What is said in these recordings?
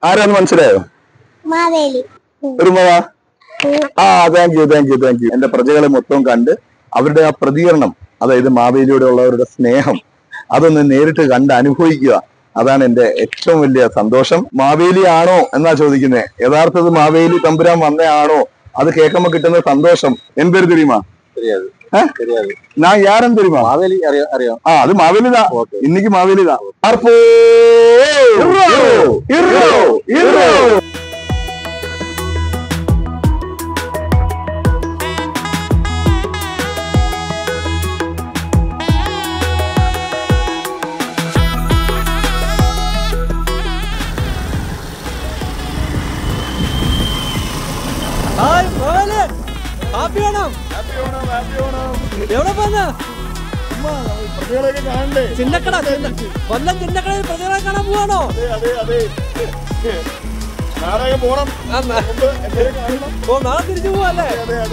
ആരാന്ന് മനസ്സിലായോ? Thank you. എന്റെ പ്രജകളെ മൊത്തം കണ്ട് അവരുടെ ആ പ്രതികരണം, അതായത് മാവേലിയോടെ ഉള്ളവരുടെ സ്നേഹം, അതൊന്ന് നേരിട്ട് കണ്ട് അനുഭവിക്കുക. അതാണ് എന്റെ ഏറ്റവും വലിയ സന്തോഷം. മാവേലി ആണോ എന്നാ ചോദിക്കുന്നേ. യഥാർത്ഥത്തിൽ മാവേലി തമ്പുരാൻ വന്നയാണോ? അത് കേൾക്കുമ്പോ കിട്ടുന്ന സന്തോഷം എൻ പേര് தெரியுமா? நான் யாருன்னு தெரியுமா? மாவேலி அறியும். அது மாவேலி தான். இன்னைக்கு மாவேலி தான். ചിന്നക്കട കൊല്ലം ചിന്നക്കടയിൽ പ്രതികളെ കാണാൻ പോവാണോ? നാളെ പോണം. നാളെ തിരിച്ചു പോവല്ലേ?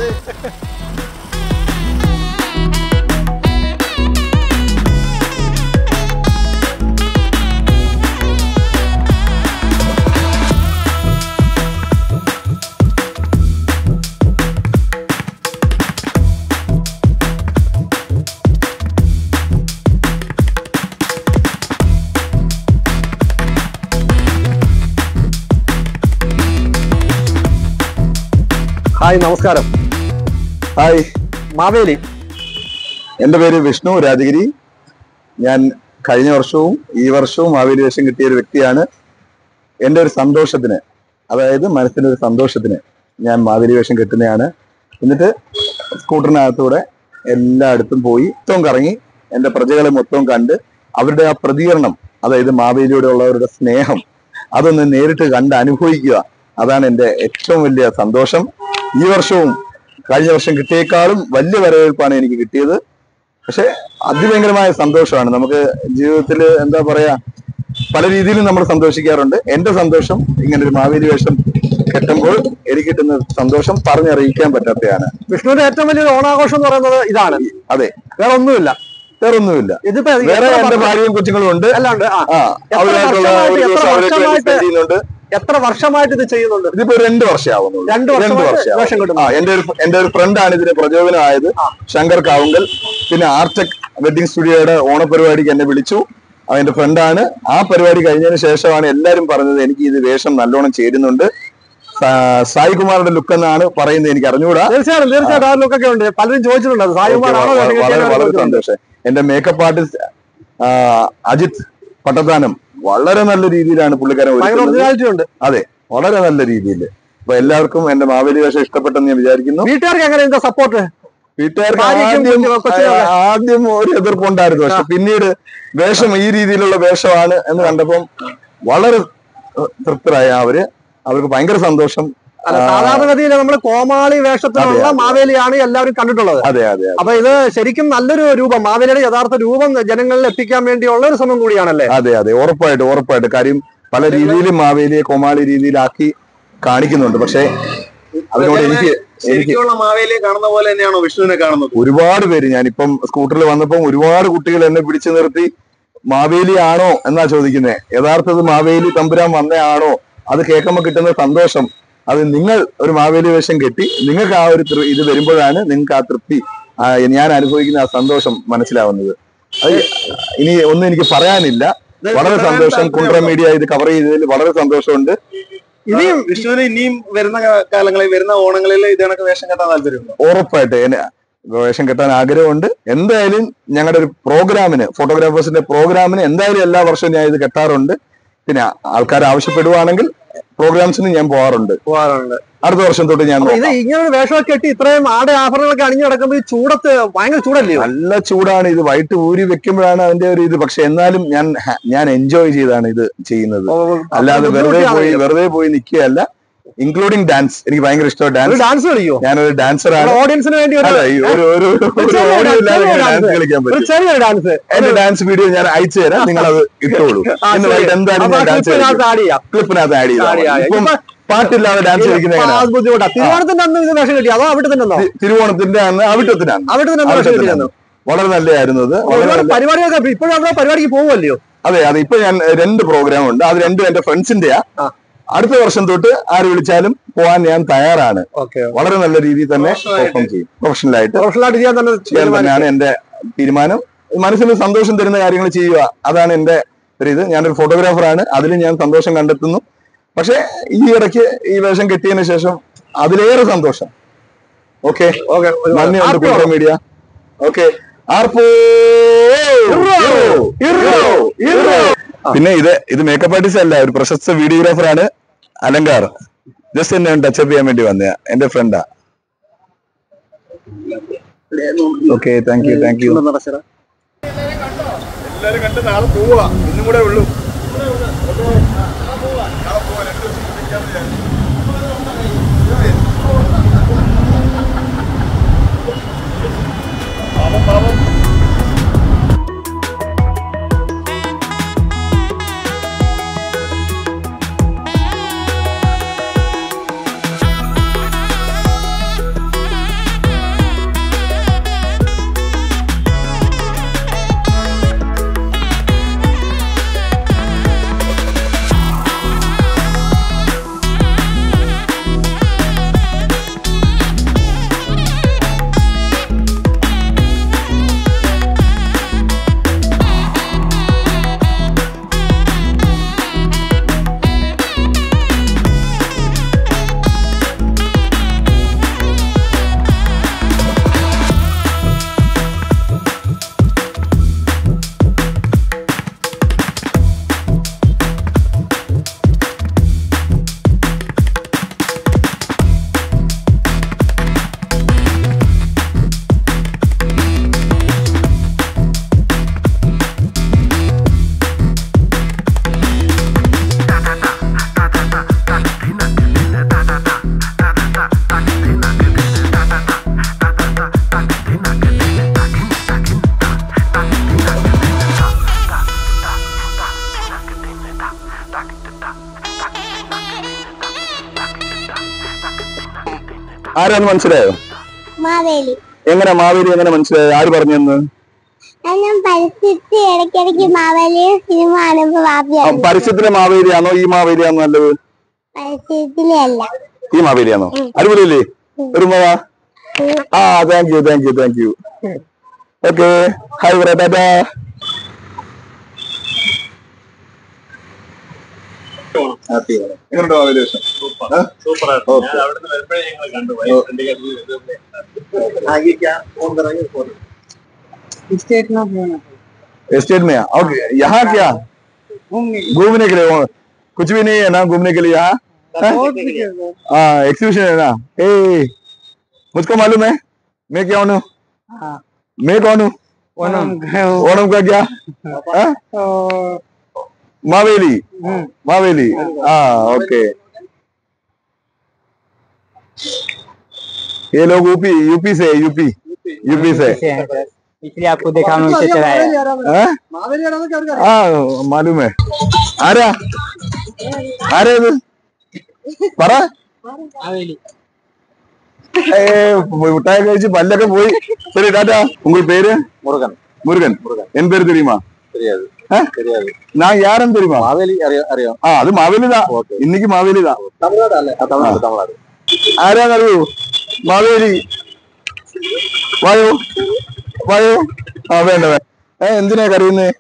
ഹായ്, നമസ്കാരം. ഹായ്, മാവേലി. എന്റെ പേര് വിഷ്ണു രാജഗിരി. ഞാൻ കഴിഞ്ഞ വർഷവും ഈ വർഷവും മാവേലി വേഷം കിട്ടിയ ഒരു വ്യക്തിയാണ്. എൻ്റെ ഒരു സന്തോഷത്തിന്, അതായത് മനസ്സിന്റെ ഒരു സന്തോഷത്തിന് ഞാൻ മാവേലി വേഷം കെട്ടുന്നതാണ്. എന്നിട്ട് സ്കൂട്ടറിനകത്തൂടെ എല്ലായിടത്തും പോയി മൊത്തം കറങ്ങി എൻ്റെ പ്രജകളെ മൊത്തം കണ്ട് അവരുടെ ആ പ്രതികരണം, അതായത് മാവേലിയോടെ ഉള്ളവരുടെ സ്നേഹം, അതൊന്ന് നേരിട്ട് കണ്ട് അനുഭവിക്കുക. അതാണ് എൻ്റെ ഏറ്റവും വലിയ സന്തോഷം. ഈ വർഷവും കഴിഞ്ഞ വർഷം കിട്ടിയേക്കാളും വലിയ വരവേൽപ്പാണ് എനിക്ക് കിട്ടിയത്. പക്ഷെ അതിഭയങ്കരമായ സന്തോഷമാണ്. നമുക്ക് ജീവിതത്തിൽ എന്താ പറയാ, പല രീതിയിലും നമ്മൾ സന്തോഷിക്കാറുണ്ട്. എന്റെ സന്തോഷം ഇങ്ങനെ ഒരു മാവേലി വേഷം കെട്ടുമ്പോൾ എനിക്ക് കിട്ടുന്ന സന്തോഷം പറഞ്ഞറിയിക്കാൻ പറ്റാത്തതാണ്. വിഷ്ണുവിന്റെ ഏറ്റവും വലിയൊരു ഓണാഘോഷം എന്ന് പറയുന്നത് ഇതാണ്. അതെ, വേറെ ഒന്നുമില്ല. ഇതിപ്പോ വേറെ എന്റെ ഭാര്യയും കൊച്ചുങ്ങളും ഉണ്ട്. എത്ര വർഷമായിട്ട് ഇത് ചെയ്യുന്നുണ്ട്? ഇതിപ്പോ 2 വർഷമാവുന്നുള്ളൂ. 2 വർഷം. എന്റെ ഒരു ഫ്രണ്ടാണ് ഇതിന് പ്രചോദനമായത്, ശങ്കർ കാവുങ്കൽ. പിന്നെ ആർടെക് വെഡിങ് സ്റ്റുഡിയോയുടെ ഓണപരിപാടിക്ക് എന്നെ വിളിച്ചു. എന്റെ ഫ്രണ്ടാണ്. ആ പരിപാടി കഴിഞ്ഞതിന് ശേഷമാണ് എല്ലാരും പറഞ്ഞത് എനിക്ക് ഇത് വേഷം നല്ലോണം ചേരുന്നുണ്ട്. സായി കുമാറിന്റെ ലുക്ക് എന്നാണ് പറയുന്നത്, എനിക്ക് അറിഞ്ഞുകൂടാ. തീർച്ചയായിട്ടും ആ ലുക്കൊക്കെ ഉണ്ട്. പലരും ചോദിച്ചിട്ടുണ്ട് വളരെ സന്തോഷം. എന്റെ മേക്കപ്പ് ആർട്ടിസ്റ്റ് അജിത് പട്ടത്താനം വളരെ നല്ല രീതിയിലാണ് പുള്ളിക്കാരൻ ഒരുക്കുന്നത്. അതെ, വളരെ നല്ല രീതിയിൽ. അപ്പൊ എല്ലാവർക്കും എന്റെ മാവേലി വേഷം ഇഷ്ടപ്പെട്ടെന്ന് ഞാൻ വിചാരിക്കുന്നു. വീട്ടുകാർക്ക് എങ്ങനെ സപ്പോർട്ട്? വീട്ടുകാർക്ക് ആദ്യം ഒരു എതിർപ്പുണ്ടായിരുന്നു. പക്ഷെ പിന്നീട് വേഷം ഈ രീതിയിലുള്ള വേഷമാണ് എന്ന് കണ്ടപ്പം വളരെ തൃപ്തരായ അവർക്ക് ഭയങ്കര സന്തോഷം. സാധാരണഗതിയിൽ നമ്മൾ കോമാളി വേഷത്തിലുള്ള മാവേലിയാണ് എല്ലാവരും കണ്ടിട്ടുള്ളത്. അതെ. അപ്പൊ ഇത് ശരിക്കും നല്ലൊരു രൂപം, മാവേലിയുടെ യഥാർത്ഥ രൂപം ജനങ്ങളിൽ എത്തിക്കാൻ വേണ്ടിയുള്ള ഒരു ശ്രമം കൂടിയാണല്ലേ? അതെ, ഉറപ്പായിട്ട്. കാര്യം പല രീതിയിലും മാവേലിയെ കോമാളി രീതിയിലാക്കി കാണിക്കുന്നുണ്ട്. പക്ഷെ അതിനോട് എനിക്ക് മാവേലിയെ കാണുന്ന പോലെ തന്നെയാണോ വിഷ്ണുവിനെ കാണുന്നത്? ഒരുപാട് പേര്, ഞാനിപ്പം സ്കൂട്ടറിൽ വന്നപ്പം ഒരുപാട് കുട്ടികൾ എന്നെ പിടിച്ചു നിർത്തി മാവേലി ആണോ എന്നാ ചോദിക്കുന്നേ. യഥാർത്ഥത്തിൽ മാവേലി തമ്പുരാൻ വന്നയാണോ? അത് കേൾക്കുമ്പോ കിട്ടുന്ന സന്തോഷം, അത് നിങ്ങൾ ഒരു മാവേലി വേഷം കെട്ടി നിങ്ങൾക്ക് ആ ഒരു ഇത് വരുമ്പോഴാണ് നിങ്ങൾക്ക് ആ തൃപ്തി, ഞാൻ അനുഭവിക്കുന്ന ആ സന്തോഷം മനസ്സിലാവുന്നത്. അത് ഇനി ഒന്നും എനിക്ക് പറയാനില്ല. വളരെ സന്തോഷം. കുണ്ട്ര മീഡിയ ഇത് കവർ ചെയ്തതിൽ വളരെ സന്തോഷമുണ്ട്. ഇനിയും വിഷ്ണുവിന് ഇനിയും വരുന്ന കാലങ്ങളിൽ, വരുന്ന ഓണങ്ങളിൽ ഇതേണക്ക് വേഷം കെട്ടാൻ താല്പര്യമുണ്ടോ? ഉറപ്പായിട്ട് വേഷം കെട്ടാൻ ആഗ്രഹമുണ്ട്. എന്തായാലും ഞങ്ങളുടെ ഒരു പ്രോഗ്രാമിന്, ഫോട്ടോഗ്രാഫേഴ്സിന്റെ പ്രോഗ്രാമിന് എന്തായാലും എല്ലാ വർഷവും ഞാൻ ഇത് കെട്ടാറുണ്ട്. പിന്നെ ആൾക്കാർ ആവശ്യപ്പെടുവാണെങ്കിൽ പ്രോഗ്രാംസിന് ഞാൻ പോകാറുണ്ട്. അടുത്ത വർഷം തൊട്ട് ഞാൻ ഇങ്ങനെ വേഷമൊക്കെ കെട്ടി ഇത്രയും ആടെ ആഭരണങ്ങളൊക്കെ അണിഞ്ഞു നടക്കുമ്പോൾ ഈ ചൂടത്ത് ഭയങ്കര ചൂടല്ലേ? നല്ല ചൂടാണ്. ഇത് വൈകിട്ട് ഊരി വെക്കുമ്പോഴാണ് അതിന്റെ ഒരു ഇത്. പക്ഷെ എന്നാലും ഞാൻ എൻജോയ് ചെയ്താണ് ഇത് ചെയ്യുന്നത്. അല്ലാതെ വെറുതെ പോയി നിൽക്കുകയല്ല. Including dance. എനിക്ക് ഭയങ്കര ഇഷ്ടമാണ് ഡാൻസ് കളിയോ. ഞാനൊരു ഡാൻസറാണ്. ഓഡിയൻസിന് വേണ്ടി ഡാൻസ് കളിക്കാൻ പറ്റും. എന്റെ ഡാൻസ് വീഡിയോ ഞാൻ അയച്ചു തരാം, നിങ്ങൾ അത് ഇട്ടോളൂ. എന്തായാലും ഞാൻ ഡാൻസ് ക്ലിപ്പിനകത്ത് ആഡ് ചെയ്യാം. പാട്ടില്ലാതെ ഡാൻസ് കളിക്കുന്ന തിരുവോണത്തിന്റെ അന്ന് അവിട്ടത്തിനാണ്. വളരെ നല്ലതായിരുന്നു. പരിപാടിക്ക് പോകുമല്ലോ. അതെ. ഇപ്പൊ ഞാൻ 2 പ്രോഗ്രാം ഉണ്ട്. അത് 2 എന്റെ ഫ്രണ്ട്സിന്റെയാ. അടുത്ത വർഷം തൊട്ട് ആര് വിളിച്ചാലും പോകാൻ ഞാൻ തയ്യാറാണ്. ഓക്കെ. വളരെ നല്ല രീതിയിൽ തന്നെ പെർഫോം ചെയ്യും. പ്രൊഫഷണലായിട്ട് ചെയ്യാൻ തന്നെയാണ് എന്റെ തീരുമാനം. മനസ്സിന് സന്തോഷം തരുന്ന കാര്യങ്ങൾ ചെയ്യുക, അതാണ് എന്റെ ഒരു ഇത്. ഞാനൊരു ഫോട്ടോഗ്രാഫറാണ്, അതിൽ ഞാൻ സന്തോഷം കണ്ടെത്തുന്നു. പക്ഷെ ഈ ഇടയ്ക്ക് ഈ വേഷം കെട്ടിയതിനു ശേഷം അതിലേറെ സന്തോഷം. ഓക്കെ, നന്ദിയുണ്ട് കുട്ടറ മീഡിയ. ഓക്കെ, പിന്നെ ഇത് മേക്കപ്പ് ആർട്ടിസ്റ്റ് അല്ല, ഒരു പ്രശസ്ത വീഡിയോഗ്രാഫറാണ് അലങ്കാർ. ജസ്റ്റ് എന്നെ ടച്ചപ്പ് ചെയ്യാൻ വേണ്ടി വന്നയാ, എന്റെ ഫ്രണ്ടാ. Okay, thank you. എല്ലാരും കണ്ട് നാളെ പോവാ, ഇന്നും കൂടെ ഉള്ളൂ. ആരാന്ന് മനസ്സിലായോ? മാവേലി. എങ്ങനെ മാവേലി എങ്ങനെ മനസ്സിലായോ? ആര് പറഞ്ഞു തന്നു? ഞാൻ പരിസ്ഥിതി ഇടയ്ക്കിടയ്ക്ക് മാവേലിയെ സിനിമ കാണുമ്പോ വാപ്പിയാണ്. പരിസ്ഥിതിയിലെ മാവേലിയാണോ ഈ മാവേലിയാണോ നല്ലത്? പരിസ്ഥിതിയിലെ അല്ല, ഈ മാവേലിയാണോ? അടിപൊളിയല്ലേ? ഒരു thank you. Okay, hi tata. എങ്ങനെയുണ്ടോ ആവേശം? एस्टेट में? ओके, यहाँ क्या घूमने के लिए? कुछ भी नहीं है ना घूमने के लिए यहाँ? हाँ, एग्जीबिशन है ना? मुझको मालूम है मैं क्या हूँ? मैं कौन हूँ? ओणम का क्या? मावेली. हाँ, ओके. ये लोग यूपी से इसलिए आपको देखा हम उसे चलाया। हाँ, मालूम है. आरा പറ. முட்டாய் கழிச்சு பல்லக்க போய். சரி டாடா. உங்க பேரு? முருகன். என் பேரு தெரியுமா? தெரியாது. நான் யாருன்னு தெரியுமா? மாவேலி. അറിയാം. அது மாவேலி தான். இன்னைக்கு மாவேலி தான். தமிழ்நாடு. ആരാന്ന് അറിയൂ? മാവേലി. വായോ. വേണ്ട. എന്തിനാ കറിയുന്നേ?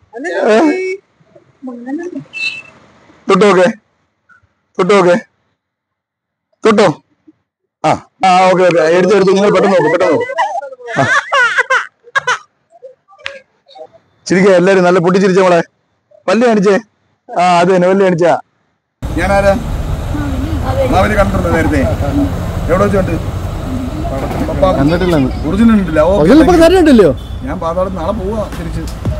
തൊട്ടോ. ഓക്കെ. എടുത്തു. നിങ്ങൾ പെട്ടെന്ന് നോക്ക്. ചിരിക്ക എല്ലാരും നല്ല പൊട്ടിച്ചിരിച്ച മോളെ. പല്ല് കാണിച്ചേ. അത് തന്നെ പല്ല് കാണിച്ചാ. ഞാനാരാ? മാവേലി കണ്ടിട്ടുണ്ടോ നേരത്തെ? എവിടെ വെച്ചോണ്ട്? ഒറിജിനൽ ഉണ്ടല്ലോ. ഞാൻ പാതാളത്ത് നാളെ പോവാ തിരിച്ച്.